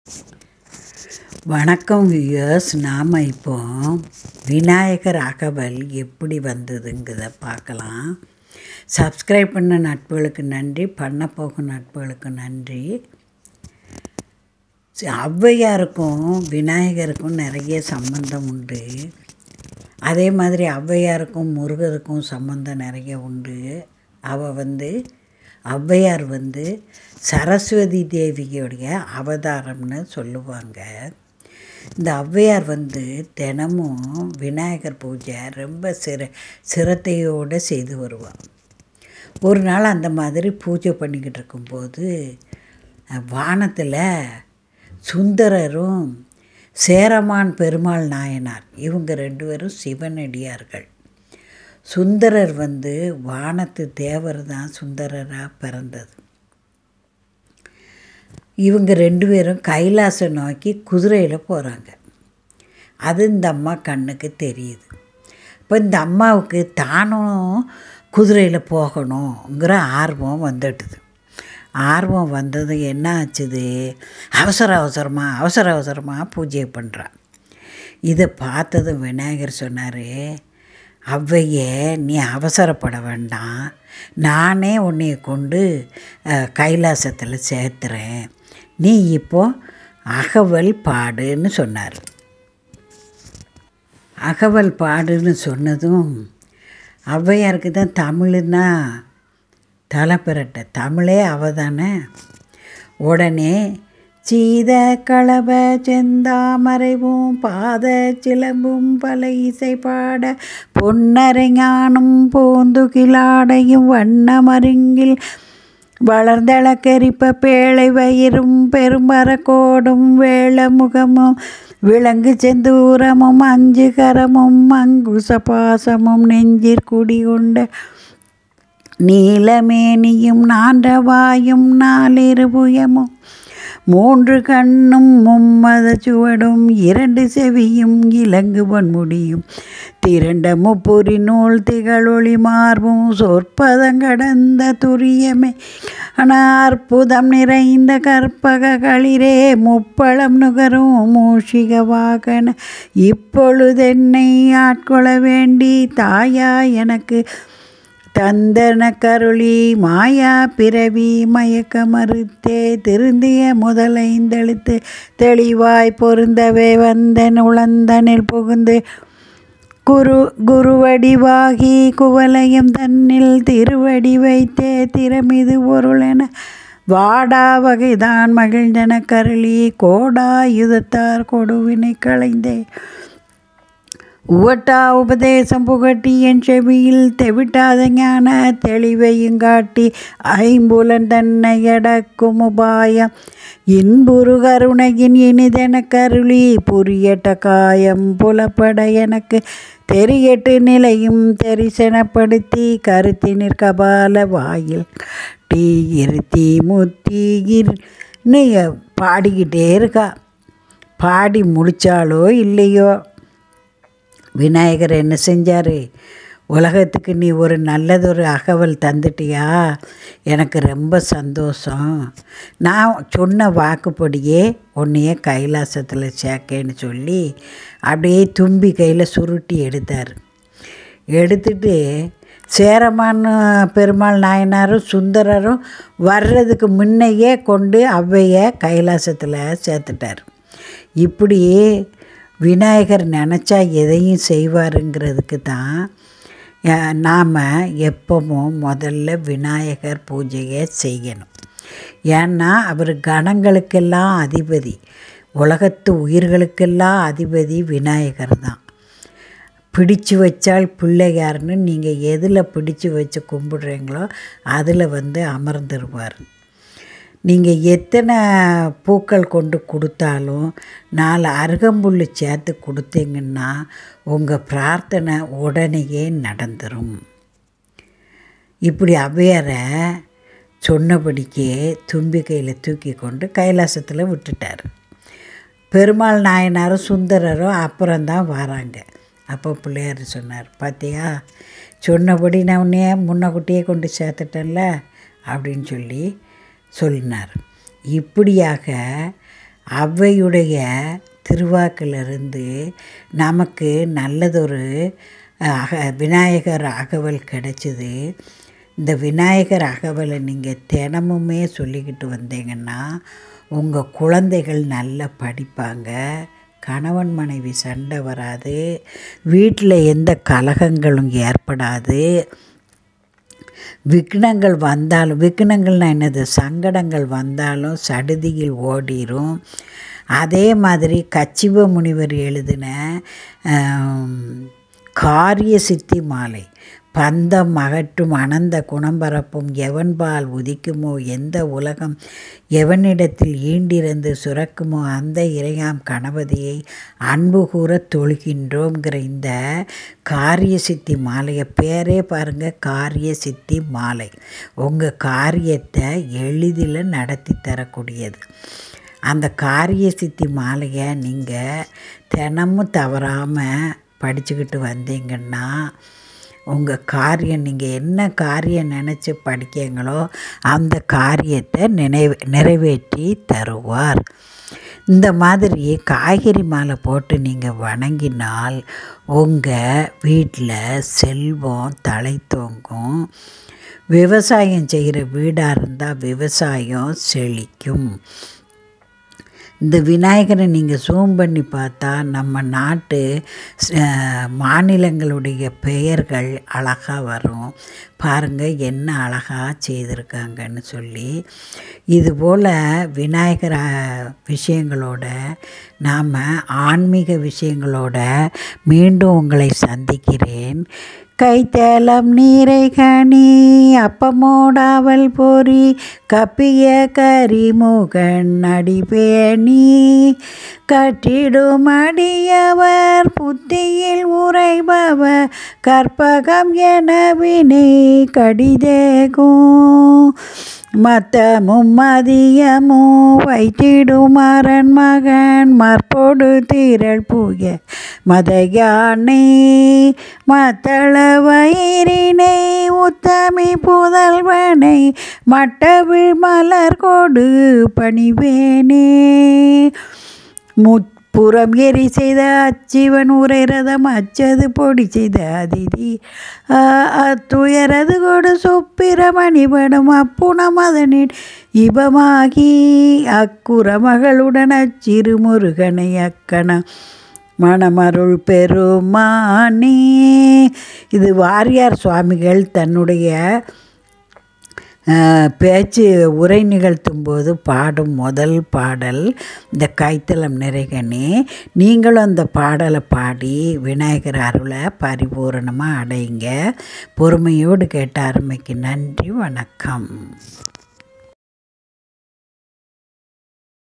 வணக்கம் வியூயர்ஸ். நாம் இப்போ விநாயகர் அகவல் எப்படி வந்ததுங்கிறத பார்க்கலாம். சப்ஸ்கிரைப் பண்ண நட்புகளுக்கு நன்றி, பண்ண போகும் நட்புகளுக்கு நன்றி. ஔவையாருக்கும் விநாயகருக்கும் நிறைய சம்பந்தம் உண்டு. அதே மாதிரி ஔவையாருக்கும் முருகருக்கும் சம்பந்தம் நிறைய உண்டு. ஔவையார் சரஸ்வதி தேவியோடைய அவதாரம்னு சொல்லுவாங்க. இந்த ஔவையார் தினமும் விநாயகர் பூஜை ரொம்ப சிரத்தையோடு செய்து வருவாள். ஒரு நாள் அந்த மாதிரி பூஜை பண்ணிக்கிட்டு இருக்கும்போது வானத்தில் சுந்தரரும் சேரமான் பெருமாள் நாயனார் இவங்க 2 பேரும் சிவனடியார்கள். சுந்தரர் வானத்து தேவர் தான் சுந்தரராக பிறந்தது. இவங்க 2 பேரும் கைலாசம் நோக்கி குதிரையில் போகிறாங்க. அது இந்த அம்மா கண்ணுக்கு தெரியுது. இப்போ இந்த அம்மாவுக்கு தானும் குதிரையில் போகணுங்கிற ஆர்வம் வந்துட்டுது. ஆர்வம் வந்தது என்ன ஆச்சுது, அவசர அவசரமாக பூஜை பண்ணுறான். இதை பார்த்ததும் விநாயகர் சொன்னார், ஔவையே நீ அவசரப்பட வேண்டாம், நானே உன்னைய கொண்டு கைலாசத்தில் சேர்த்துறேன், நீ இப்போ அகவல் பாடுன்னு சொன்னார். அகவல் பாடுன்னு சொன்னதும் ஔவையாருக்கு தான் தமிழ்னா தலை பிரட்ட, தமிழே அவ தானே. உடனே சீத களப செந்தாமரைவும் பாத சிலம்பும் பல இசை பாட பொன்னரைஞானும் பூந்துகிலாடையும் வண்ணமருங்கில் வளர்ந்தளக்கரிப்ப பேழை வயிறும் பெரும்பரக்கோடும் வேளமுகமும் விலங்கு செந்தூரமும் 5 கரமும் அங்குச பாசமும் நெஞ்சிற்குடி கொண்ட நீலமேனியும் நான்றவாயும் 4 புயமும் 3 கண்ணும் 3 சுவடும் 2 செவியும் இலங்கு பொன்முடியும் திரண்ட முப்புரி நூல் திகழொளி மார்பும் சொற்பதங்கடந்த துரியமே அற்புதம் நிறைந்த கற்பக களிரே முப்பழம் நுகரும் மூஷிக வாகன இப்பொழுதென்னை ஆட்கொள்ள வேண்டி தாயா எனக்கு தந்தன கருளி மாயா பிறவி மயக்க மறுத்தே திருந்திய முதலைந்தெழுத்து தெளிவாய் பொருந்தவே வந்தன் உளந்தனில் புகுந்து குருவடிவாகி குவலயம் தன்னில் திருவடி வைத்தே திறமிது பொருளென வாடா வகைதான் மகிழ்ந்தன கருளி கோடாயுதத்தார் கொடுவினை களைந்தே உவட்டா உபதேசம் புகட்டி என் செவியில் தெவிட்டாத ஞான தெளிவையும் காட்டி ஐம்புலன் தன்னை அடக்கும் உபாயம் இன்புரு கருணையின் இனிதென கருளி புரியட்ட காயம் புலப்பட எனக்கு தெரியட்டு நிலையும் தெரிசனப்படுத்தி கருத்தினிற் கபால வாயில் டீ இருத்தி முத்தின்னு பாடிக்கிட்டே இருக்கா. பாடி முடித்தாலோ இல்லையோ விநாயகர் என்ன செஞ்சார், உலகத்துக்கு நீ ஒரு நல்லதொரு அகவல் தந்துட்டியா, எனக்கு ரொம்ப சந்தோஷம், நான் சொன்ன வாக்குப்படியே உன்னையே கைலாசத்தில் சேர்க்கேன்னு சொல்லி அப்படியே தும்பி கையில் சுருட்டி எடுத்தார். எடுத்துட்டு சேரமான் பெருமாள் நாயனாரும் சுந்தரரும் வர்றதுக்கு முன்னையே கொண்டு ஔவையை கைலாசத்தில் சேர்த்துட்டார். இப்படி விநாயகர் நினச்சா எதையும் செய்வாருங்கிறதுக்கு தான் நாம் எப்பவும் முதல்ல விநாயகர் பூஜையை செய்யணும். ஏன்னா அவர் கணங்களுக்கெல்லாம் அதிபதி, உலகத்து உயிர்களுக்கெல்லாம் அதிபதி விநாயகர் தான். பிடிச்சு வச்சால் பிள்ளையார்னு நீங்கள் எதில் பிடிச்சு வச்சு கும்பிடுறீங்களோ அதில் அமர்ந்துருவார். நீங்கள் எத்தனை பூக்கள் கொண்டு கொடுத்தாலும் 4 அருகம்புல் சேர்த்து கொடுத்தீங்கன்னா உங்கள் பிரார்த்தனை உடனேயே நடந்துடும். இப்படி ஔவையாரை சொன்னபடிக்கே தும்பி கையில் தூக்கி கொண்டு கைலாசத்தில் விட்டுட்டார். பெருமாள் நாயனாரும் சுந்தரரும் அப்புறம்தான் வராங்க. அப்போ பிள்ளையார் சொன்னார், பார்த்தியா சொன்னபடி நான் உன்னையே முன்னக்கூட்டியே கொண்டு சேர்த்துட்டேன்ல அப்படின்னு சொல்லி சொன்னார். இப்படியாக ஔவையுடைய திருவாக்கிலிருந்து நமக்கு நல்லதொரு விநாயகர் அகவல் கிடைச்சிது. இந்த விநாயகர் அகவலை நீங்கள் தினமுமே சொல்லிக்கிட்டு வந்தீங்கன்னா உங்கள் குழந்தைகள் நல்லா படிப்பாங்க, கணவன் மனைவி சண்டை வராது, வீட்டில் எந்த கலகங்களும் ஏற்படாது, விக்னங்கள் வந்தாலும், விக்னங்கள்னால் என்னது, சங்கடங்கள் வந்தாலும் சடுதியில் ஓடிரும். அதே மாதிரி கச்சிவ முனிவர் எழுதின காரிய சித்தி மாலை, பந்தம் அகற்றும் அனந்த குணம்பரப்பும் எவன்பால் உதிக்குமோ, எந்த உலகம் எவனிடத்தில் ஈண்டிருந்து சுரக்குமோ, அந்த இறையாம் கணபதியை அன்பு கூற தொழுகின்றோங்கிற இந்த காரிய சித்தி மாலையை பேரே பாருங்கள், காரிய சித்தி மாலை. உங்கள் காரியத்தை எளிதில் நடத்தி தரக்கூடியது. அந்த காரிய சித்தி மாலையை நீங்கள் தினமும் தவறாமல் படிச்சுக்கிட்டு வந்தீங்கன்னா உங்கள் காரியம், நீங்கள் என்ன காரியம் நினச்சி படிக்கீங்களோ அந்த காரியத்தை நிறைவேற்றி தருவார். இந்த மாதிரி காய்கறி மாலை போட்டு நீங்கள் வணங்கினால் உங்கள் வீட்டில் செல்வம் தலை தோங்கும். விவசாயம் செய்கிற வீடாக இருந்தால் விவசாயம் செழிக்கும். இந்த விநாயகரை நீங்கள் ஜூம் பண்ணி பார்த்தா நம்ம நாட்டு மாநிலங்களுடைய பெயர்கள் அழகாக வரும். பாருங்கள் என்ன அழகாக செய்திருக்காங்கன்னு சொல்லி. இதுபோல் விநாயகர் விஷயங்களோட நாம் ஆன்மீக விஷயங்களோட மீண்டும் உங்களை சந்திக்கிறேன். கைத்தேலம் நீரை கனி அப்பமோடாவல் பொறி கப்பிய கரிமுகன் அடிபேணி கட்டிடும் அடியவர் புத்தியில் உரைபவர் கற்பகம் என வினை கடிதேகும் மத்தமும் மதியமும் வைத்திடும் அரண் மகன் மற்போடு திரள் புய மதையானை மத்தள வயிறினை உத்தமி புதல்வனை மட்டவிழ் மலர் கொடு பணிவேனே முப்புறம் எரி செய்த அச்சிவன் உரை ரதம் அச்சது பொடி செய்த அதிதி அத்துயரது கொடு சுப்பிரமணிபடும் அப்புணம் அதனின் இபமாகி அக்குற மகளுடன் அச்சிறு முருகனை அக்கணம் மணமருள் பெருமானே. இது வாரியார் சுவாமிகள் தன்னுடைய பேச்சு உரை நிகழ்த்தும் போது பாடும் முதல் பாடல் இந்த கைத்தலம் நிறைகனே. நீங்களும் அந்த பாடலை பாடி விநாயகர் அருளை பரிபூரணமாக அடைங்க. பொறுமையோடு கேட்ட அருமைக்கு நன்றி, வணக்கம்.